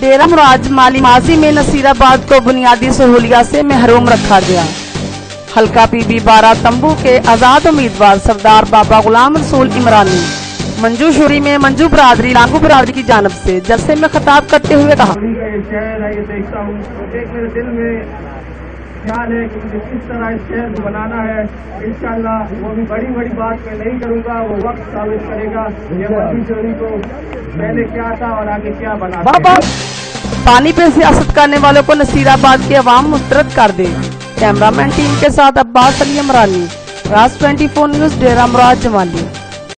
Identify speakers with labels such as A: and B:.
A: डेरा मुराद जमाली माजी में नसीराबाद को बुनियादी सहूलियात से महरूम रखा गया। हल्का PB 12 तंबू के आजाद उम्मीदवार सरदार बाबा गुलाम रसूल इमरानी मंजू शुरी में मंजू बरादरी लांगू बरादरी की जानब से जलसे में खिताब करते हुए कहा,
B: ख्याल है कि मुझे किस तरह इस शहर को बनाना है। इंशाअल्लाह वो भी बड़ी बड़ी बात मैं नहीं करूँगा, वो वक्त साबित करेगा ये मंजू शुरी को पहले क्या था और आगे क्या बना।
A: पानी पे सियासत करने वालों को नसीराबाद की अवाम मुस्तरद कर दे। कैमरामैन टीम के साथ अब्बास अली इमरानी, राज 24 न्यूज़, डेरा मुराद जमाली।